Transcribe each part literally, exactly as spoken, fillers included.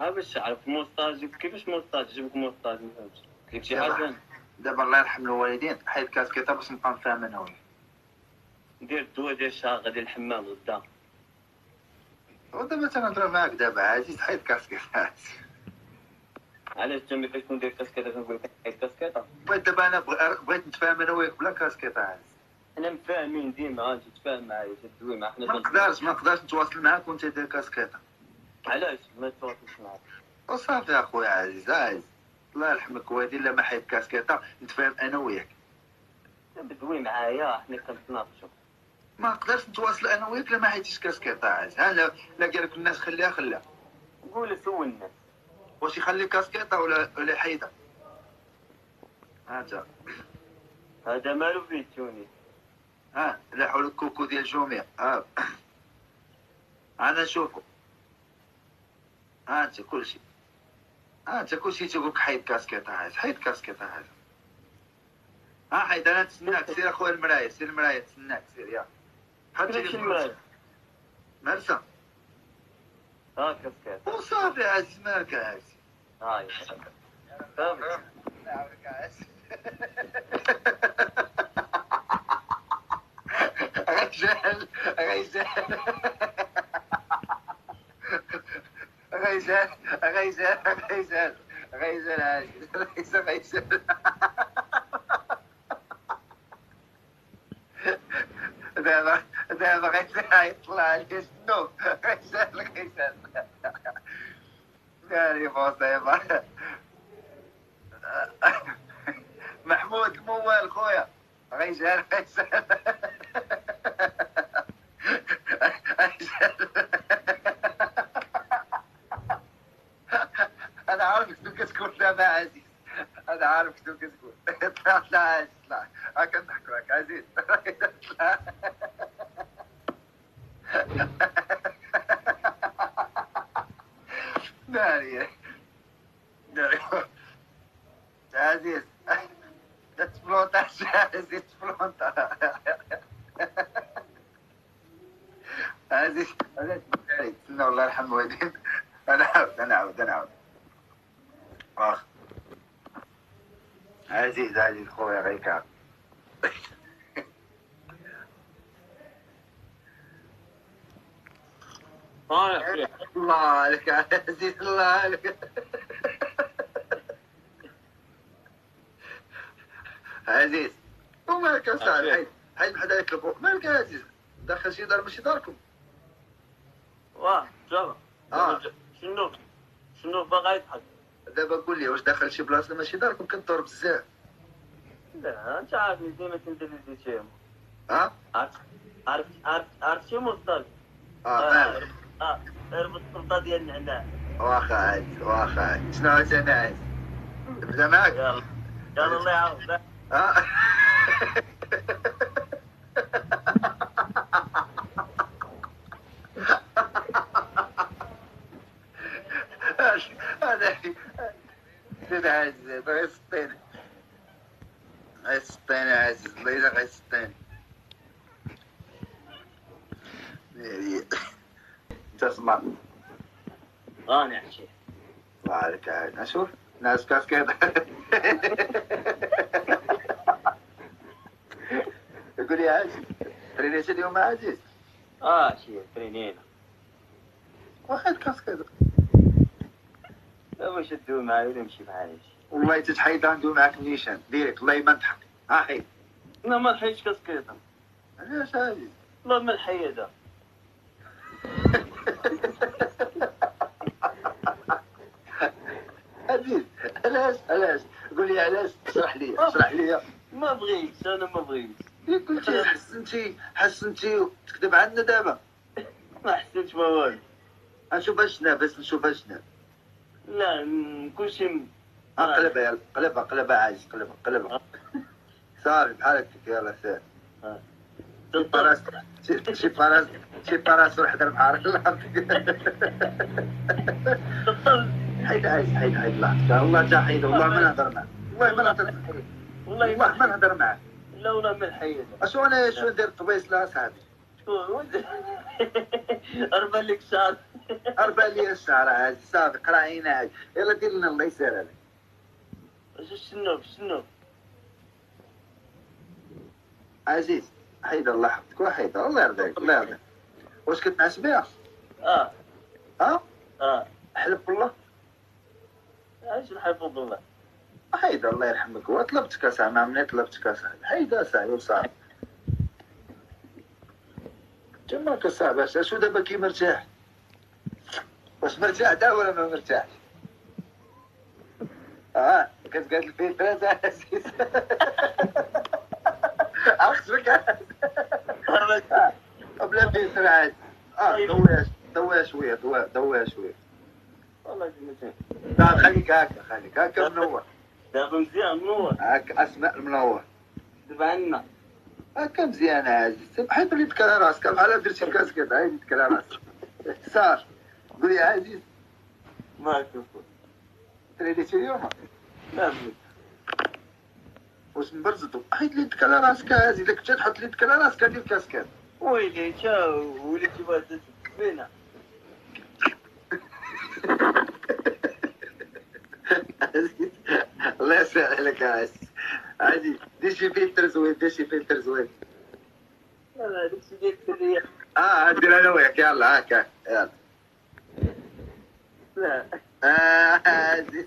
ها باش تعرف موستاج كيفاش موستاج جيبك موستاج ما فهمتش قلت شي حاجه. دابا الله يرحم الوالدين حيد كاسكيطه باش نبقى نفهم انا وياك. ندير الدواء ديال الشهر غادي الحمام غدا. ودابا تنهضر معاك دابا عزيز حيد كاسكيطه. علاش انت ملي كتكون داير كاسكيطه كنقول لك حيد كاسكيطه؟ بغيت دابا انا بغيت نتفاهم انا وياك بلا كاسكيطه عزيز. انا مفاهمين ديما انت تفاهم معايا تدوي مع حنا. ما نقدرش ما نقدرش نتواصل معاك وانت داير كاسكيطه. علاش ما تواصلش معاك؟ وصافي اخويا عزيز عزيز الله يرحمك والدي الا ما حيد كاسكيطه نتفاهم انا وياك. بدوي معايا حنا كنتناقشوا. ما نقدرش نتواصل انا وياك الا ما حيدتيش كاسكيطه عزيز. ها لا لا قال لك الناس خليها خليها. قول سول الناس واش يخلي كاسكيطه ولا ولا حيده؟ ها انت هذا مالو فيه توني. ها لاحوا لك كوكو ديال جوميع. ها انا نشوفو. ها انت كلشي ها انت كلشي تيقولك حيد كاسكيطه عزيز حيد كاسكيطه عزيز. ها حيد انا نتسناك سير اخويا المرايه سير المرايه تسناك سير يا حط كيفاش المراية؟ مرسى. ها كاسكيطه وصافي عزيز مالك عزيز. هاي فهمت. غيجال غيجال غيجال غيجال غيجال غيجال عزيز غيجال غيجال دابا دابا غيطلع عليك النوم غيجال غيجال ناري مصيبة. محمود الموال خويا غيجال غيجال انا عارفك شنو كتقول دابا عزيز انا عارف شنو كتقول. طلع طلع عزيز طلع ها كنضحك لك عزيز. طلع ناري ناري عزيز تفلونطا عزيز تفلونطا عزيز عزيز تسنى الله يرحم والديك. انا عاود انا عاود انا عاود اخ عزيز عزيز خويا غيكا. ها الله عليك عزيز الله عليك. عزيز ومالك يا صاحبي حيد حيد بحال هذاك البوق مالك يا عزيز داخل شي دار ماشي داركم. واه جابا اه شنو شنو باغا يضحك؟ دابا قول لي واش داخل شي بلاصه ماشي داركم كنطور بزاف؟ لا انت عارفني ديما كندير لي شيهم. ها عرفت عرفت عرفت عرفت شي مصطلح. اه فاهم. اه اربط السلطه ديال النعناع. واخا عزيز واخا عزيز شنو عرفت انا عزيز نبدا معاك. يلا يلا الله يعاود. ها هذا زيد عزيز غيسطيني غيسطيني عزيز الله يلا غيسطيني. انت سمع راني عشيت. الله عليك عاد اشوف ناس كاسكيطة. يقول لي عزيز ترينيت اليوم عزيز. اه شي ترينينا واخد كاسكيطة واش ندوي معايا ولا نمشي معايا. والله تتحيد ندوي معاك نيشان ديريكت والله ما نضحك. ها حيد لا ما نحيدش كاسكيطه. علاش عزيز؟ والله ما نحيدها. عزيز علاش علاش قول لي علاش اشرح لي اشرح لي. ما بغيتش انا ما بغيتش. قلتي حسنتي حسنتي تكذب عنا دابا. ما حسيتش ما والو. نشوف اشنا بس نشوف اشنا. لا كلشي ها قلبها يلا قلبها قلبها عايز قلبها قلبها صافي بحال هكاك يلا سير. شي فراس شي فراس شي فراس روح هضر مع الله. حيد عايز حيد حيد الله والله تا حيد والله ما نهضر معاه والله ما نهضر معاه والله ما نهضر معاه. لا ولا من حيد. اشو انا شو ندير طبيس لا صاحبي. شكون اربى لك شعر اربع لي الشهر عزيز صافي قرا عينا عاد يلا دير لنا الله يسهل عليك. شنو شنو عزيز حيد الله حفظك وحيد الله يرضيك الله يرضيك. واش كتنعس بها؟ اه ها؟ اه حلف بالله ايش الحفظ بالله. حيد الله يرحمك وطلبتك اسا ما مني طلبتك اسا حيد اسا وصافي. تماك اسا باش شو دابا كي مرتاح؟ واش مرتاح دا ولا ما مرتاحش؟ اه كتقاد الفلترات عزيز. عرفتك بلا فلتر عاد. اه ضويها ضويها شويه ضويها ضويها شويه. والله جميل. لا خليك هكا خليك هكا منور. دابا مزيان منور. هكا اسماء المنور. دابا عندنا. هكا مزيان عزيز بحال يدك على راسك بحال درتي كاسكيط عاد يدك على راسك. صار قول لي عزيز ما كنت. تريديتي اليوم؟ لا بلي. واش مبرزطو حيد لي يدك على راسك عزيز الا كنت تحط لي يدك على راسك دير كاسكيط. ويلي تا وليتي باغا تكفينا. الله يسهل عليك يا عزيز. عادي دير شي فلتر زوين دير شي فلتر زوين. لا لا داكشي ديال السريه. اه ندير انا وياك يلا هاكا يلا. لا. اه عزيز.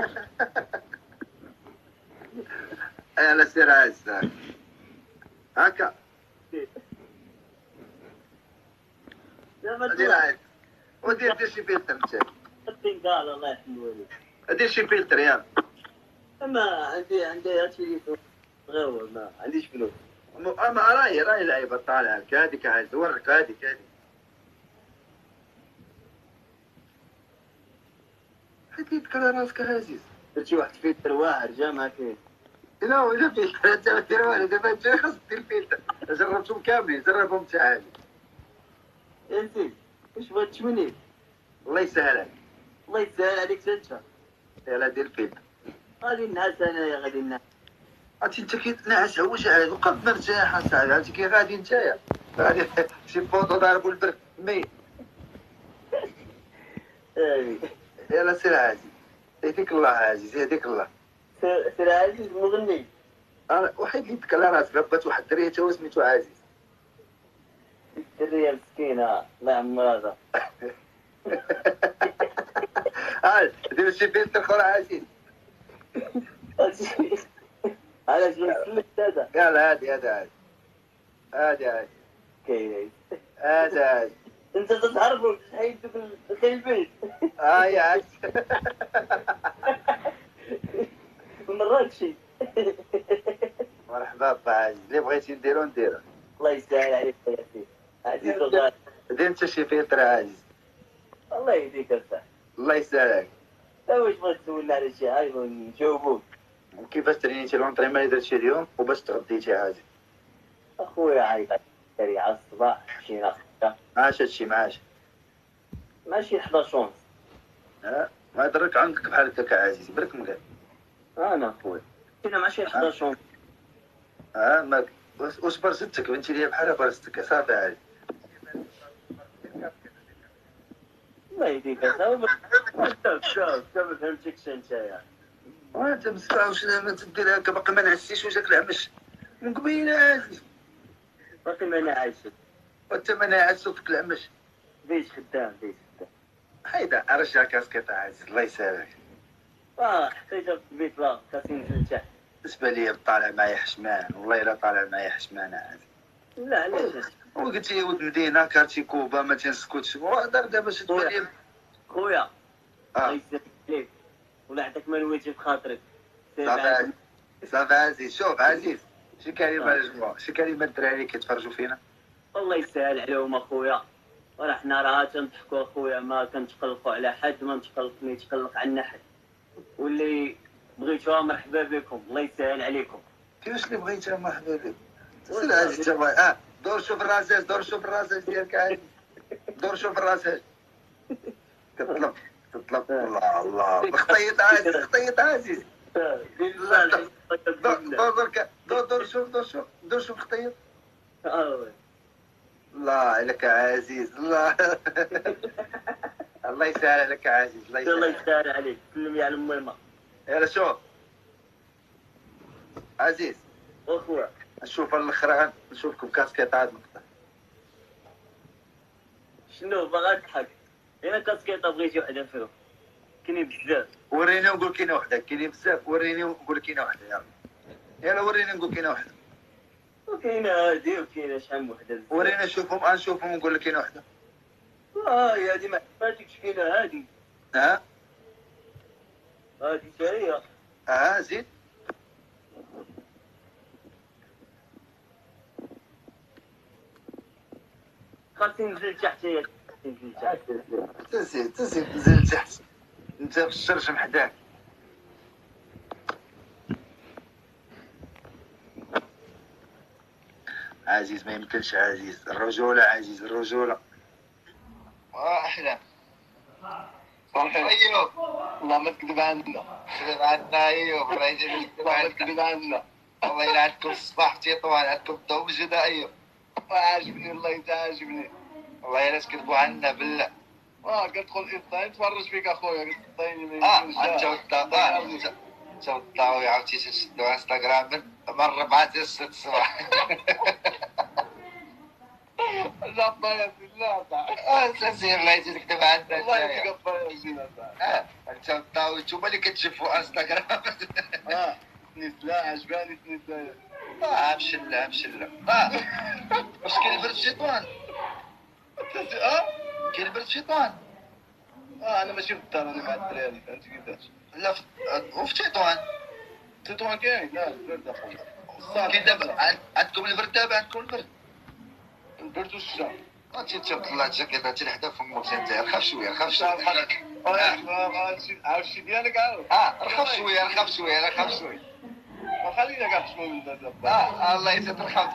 يلا سير عزيز هاكا. دابا دير عزيز ودير دير شي فلتر انت. خدين قال الله يحمي والديك. دير شي فلتر يلا. اما عندي عندي هادشي اللي غير ما عنديش فلوس. اما راهي راهي لعيبه طالعه لك هذيك عايز ورك هذيك هذيك. حيت يدك على راسك عزيز. درتي واحد فلتر واعر جا ما كاين. لا ولا فلتر انت ما دير والو دابا انت خاصك دير فلتر. جربتهم كاملين جربهم انت عادي. يا سيدي واش بغيت تمني؟ الله يسهل عليك. الله يسهل عليك انت. يلا دير فلتر. غادي نعس انايا غادي نعس. عرفتي انت كي تنعس واش عاد وقف مرتاح اصاحبي عرفتي كي غادي نتايا غادي شي بوطو ضاربو البرد مي. يلا سير عزيز يهديك الله عزيز يهديك الله. سير عزيز مغني. انا وحيد يدك على راسك بات واحد الدريه تا هو سميتو عزيز. الدريه مسكينه الله يعمرها. ها دير شي فلتر اخر عزيز. علاش غنسلك هذا؟ يلا هادي هذا عادي هادي عادي كاين هذا عادي. انت تتعرفوا حيد البيت. ها يا عاد مراكشي. مرحبا با عزيز اللي بغيتي نديرو نديرو. الله يسهل عليك يا سيدي عزيز وغالي. دير انت شي فلتر عزيز. الله يهديك الصح. الله يسهل عليك. واش بغيت تسولنا على شي حاجه ونجاوبوك؟ وكيفاش ترينيتي لونطريمون اللي درتي اليوم وباش تغديتي عزيز؟ اخويا عيط على على الصباح مشينا خدام. معاش هادشي معاش. ماشي حداش ونص. ها ما درك عندك بحال هكاك عزيز برك مقال. انا اخويا مشينا ماشي حداش ونص. ها مالك واش برزتك بنتي ليا بحال برزتك صافي عادي. الله يهديك اصاحبي. شوف شوف ما فهمتكش انت يا وانت مسكا واش ما تدير هكا باقي ما نعسيش وجاك العمش من قبيله عزيز. باقي ما نعيش. وانت ما ناعس وفيك العمش. بيش خدام بيش خدام. حيدا رجع كاسكيط عزيز الله يسهلك. اه حطيتها في البيت لا خاصني ننزل لتحت. بالنسبه لي طالع معايا حشمان والله الا طالع معايا حشمان عزيز. لا علاش؟ وقلت لي ولد مدينه كارتي كوبا ما تنسكتش وهضر دابا شد بالي. خويا اه الله يسهل عليك ولا عندك ما نويتي في خاطرك. صافي صافي عزيز شوف عزيز شي كلمه للجمهور شي كلمه الدراري كيتفرجوا فينا. الله يسهل عليهم اخويا وراه حنا راه تنضحكوا اخويا ما كنتقلقوا على حد ما نتقلق ما يتقلق عنا حد واللي بغيتوها مرحبا بكم الله يسهل عليكم. كيفاش اللي بغيتها مرحبا بك. سير عزيز تبغي اه دور شوف الراساج دور شوف الراساج ديالك عزيز دور شوف الراساج كطلب كطلب الله الله خطيط عزيز خطيط عزيز. دور دور دور دور شوف دور شوف دور شوف خطيط. اه الله عليك عزيز الله. الله يسهل عليك يا عزيز، الله الله يسهل. يسهل عليك، سلم على المهمة. يلا شوف عزيز، اخويا نشوف الاخران، نشوفكم كاسكيطات نقطة. شنو باغا تضحك؟ انا كاسكيطه بغيتي وحده فيهم، كاينين بزاف. وريني ونقول كاينه وحده، كاينين بزاف، وريني ونقول كاينه وحده. يلا يلا وريني نقول كاينه وحده. وكاينه هادي وكاينه شحال من وحده بزاف. وريني نشوفهم، انشوفهم ونقول لك كاينه وحده. اه هي هادي ما عرفتكش، كاينه هادي ها هادي حتى هي. ها زيد. خاصني ننزل تحت، هي ننزل تحت. تنزل تنزل تنزل تحت، انت في الشرشم حداك. عزيز ما يمكنش، عزيز الرجولة، عزيز الرجولة. اه احلام صحيح. ايوب، والله ما تكذب عنا. كذب عنا ايوب، الله يجزيك كذب والله ما عنا. تكذب عنا. الله يلعنكم الصباح تيطوان، عندكم الضوء بجدة ايوب. عاجبني والله، انت عاجبني. والله يا ناس كذبوا عنا بالله. اه كتدخل انستا نتفرج فيك اخويا، كتعطيني اه انت والطاقة، انت والطاوي عرفتي تشدوا انستغرام من من ربعة الست الصباح. لا طيب لا طيب. اه تنزيل الله يجزيك كذب عنا. والله يديك الطيب زينة. اه انت والطاوي انتوما اللي كتشوفوا انستغرام. اه نسلا عجباني نسلا. اه مشلة مشلة. اه واش كاين برد شيطان؟ اه كاين برد شيطان؟ اه انا ماشي في الدار، انا مع الدراري، فهمتي كيفاش. لا في وفي تيطوان. تطوان كاين؟ لا البرد اخويا. كاين دابا عن- عندكم البرد، دابا عندكم البرد. البرد والشتا. انت تطلع الجاكيطه حتى لحدا فمك انت، رخف شويه رخف شويه. عاود شي ديالك عاود. اه رخف شويه رخف شويه رخف شويه. وخلينا كاع شنو من دابا. اه الله يزيد رخف.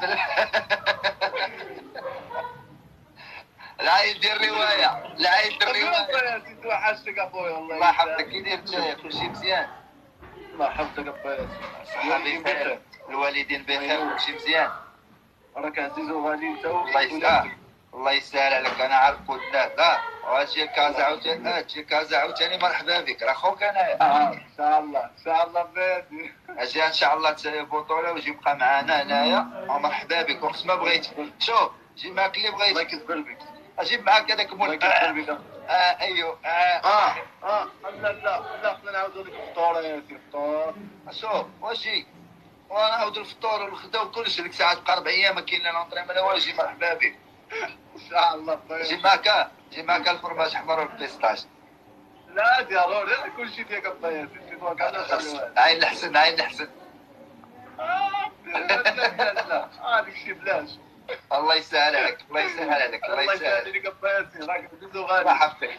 العيد ديال الروايه، العيد ديال الروايه. انت وحشتك اخويا والله. الله يحفظك. كي داير نتايا؟ كلشي مزيان؟ الله يحفظك اخويا. صحابي بخير، الوالدين بخير، كلشي مزيان؟ راك عزيز وغالي انت. الله يسهل، الله يسهل عليك. انا عارف ودات. اه واجي كازا عاوتاني، اه تجي كازا عاوتاني، مرحبا بك، راه خوك انايا. اه ان شاء الله ان شاء الله بيدي. اجي ان شاء الله تسالي بطوله وجي بقى معانا هنايا، ومرحبا بك وقت ما بغيتي. شوف جي معاك اللي الله بغيتي، يكبر بك. اجيب معاك هذاك الله مول. يكبر بك. اه ايوه اه اه اه لا لا لا خلينا نعاودوا لك الفطور يا سي الفطور. شوف واجي وانا عاود الفطور والغدا وكلشي. ديك الساعه تبقى ربع ايام ما كاين لا لونطري ما لا والو. جي مرحبا بك. ان شاء الله جي طيب. معاك جي معاك الفرماج احمر والبيستاش. لا ضروري انا كلشي ديالك الطيب. انت توكل على الله. عين الحسن عين الحسن. لا لا لا هذاك الشيء بلاش. الله يسهل عليك، الله يسهل عليك، الله الله يسهل يسهل عليك. عليك الطيب. راك عزيز الله وغالي. يحفظك،